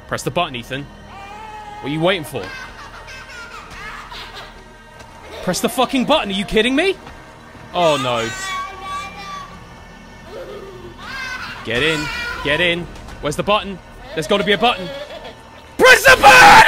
Press the button, Ethan. What are you waiting for? Press the fucking button. Are you kidding me? Oh, no. Get in. Get in. Where's the button? There's got to be a button. Press the button!